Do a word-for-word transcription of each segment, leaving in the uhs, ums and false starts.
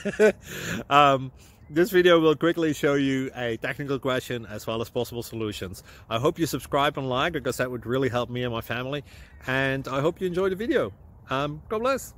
um, this video will quickly show you a technical question as well as possible solutions. I hope you subscribe and like, because that would really help me and my family. And I hope you enjoy the video. Um, God bless.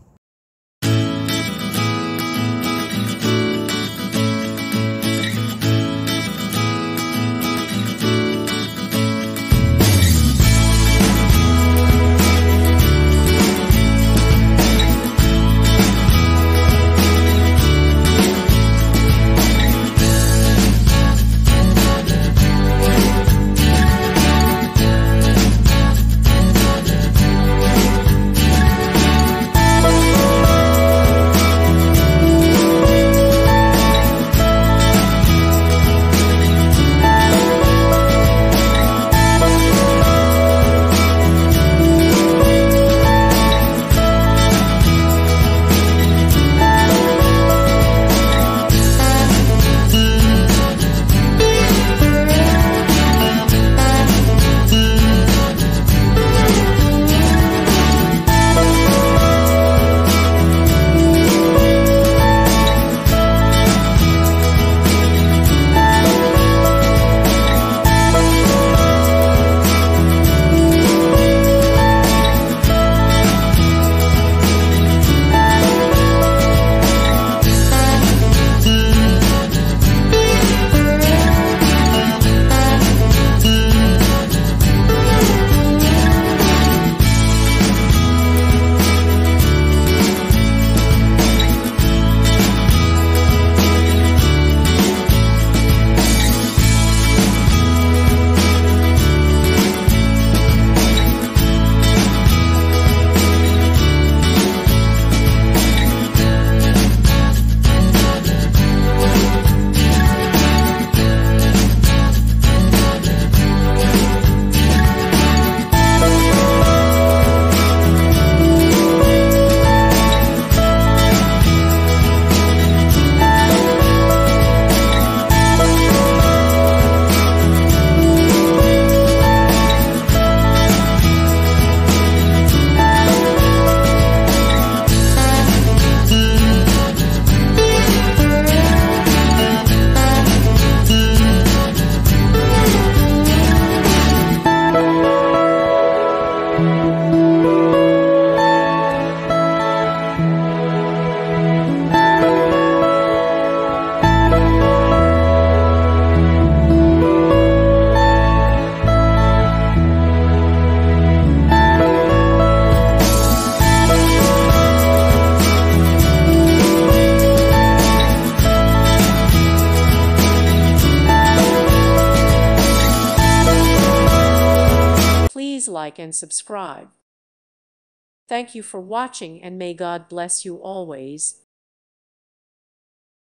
Please like and subscribe. Thank you for watching, and may God bless you always.